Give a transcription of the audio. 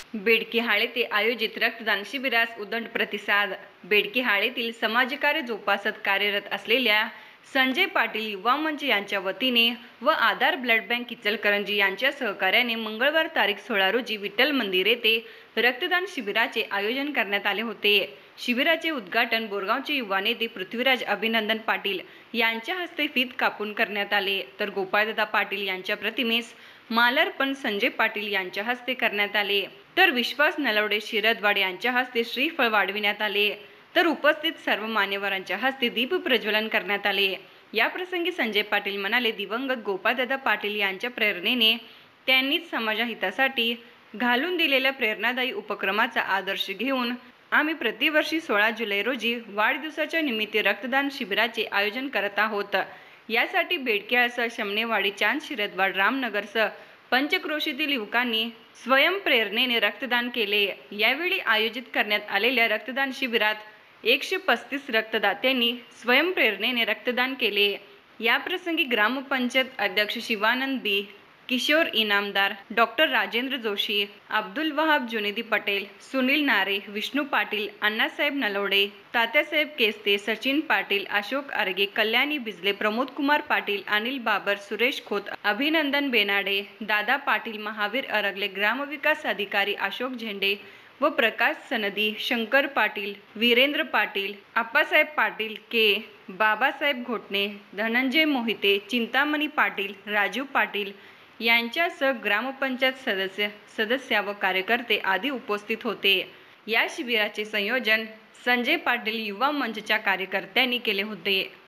बेडकिहाळ येथे आयोजित रक्तदान शिबिरास उदंड प्रतिसाद। बेडकिहाळेतील समाजकार्य जोपासत कार्यरत असलेल्या संजय पाटील युवा मंच यांच्या वतीने व आधार ब्लड बँक इचलकरंजी यांच्या सहकार्याने मंगळवार तारीख 16 रोजी विठ्ठल मंदिर येथे रक्तदान शिबिराचे आयोजन करण्यात आले होते। शिबिराचे उद्घाटन बोरगावचे युवा नेते पृथ्वीराज अभिनंदन पाटील यांच्या हस्ते फीत कापून करण्यात आले, तर गोपाळदादा पाटील यांच्या प्रतिमेस मालार्पण संजय पाटील यांच्या हस्ते करण्यात आले, तर विश्वास नलवडे शिरदवाड यांच्या हस्ते श्रीफळ वाढविण्यात आले, तर उपस्थित सर्व मान्यवरांच्या हस्ते दीप प्रज्वलन करण्यात आले। या प्रसंगी संजय पाटील म्हणाले, दिवंगत गोपाळदादा पाटील यांच्या प्रेरणेने त्यांनीच समाजहितासाठी घालून दिलेल्या प्रेरणादायी उपक्रमाचा आदर्श घेऊन आम्ही प्रतिवर्षी 16 जुलै रोजी वाढदिवसाच्या निमित्त रक्तदान शिबिराचे आयोजन करत आहोत। यासाठी बेडकिहाळसह शमनेवाडी, चांद, शिरदवाड, रामनगरसह पंचक्रोशीतील युवकांनी स्वयंप्रेरणेने रक्तदान केले। यावेळी आयोजित करण्यात आलेल्या रक्तदान शिबिरात 135 रक्तदात्यांनी स्वयंप्रेरणेने रक्तदान केले। याप्रसंगी ग्रामपंचायत अध्यक्ष शिवानंद बी, किशोर इनामदार, डॉक्टर राजेंद्र जोशी, अब्दुल वहाब, जुनेदी पटेल, सुनील नारे, विष्णू पाटील, अण्णासाहेब नलवडे, तात्यासाहेब केस्ते, सचिन पाटील, अशोक आर्गे, कल्याणी बिजले, प्रमोद कुमार पाटील, अनिल बाबर, सुरेश खोत, अभिनंदन बेनाडे, दादा पाटील, महावीर अरगले, ग्रामविकास अधिकारी अशोक झेंडे व प्रकाश सनदी, शंकर पाटील, वीरेंद्र पाटील, आप्पासाहेब पाटील, के. बाबासाहेब घोटणे, धनंजय मोहिते, चिंतामणी पाटील, राजू पाटील यांच्यासह ग्रामपंचायत सदस्या व कार्यकर्ते आदी उपस्थित होते। या शिबिराचे संयोजन संजय पाटील युवा मंचच्या कार्यकर्त्यांनी केले होते।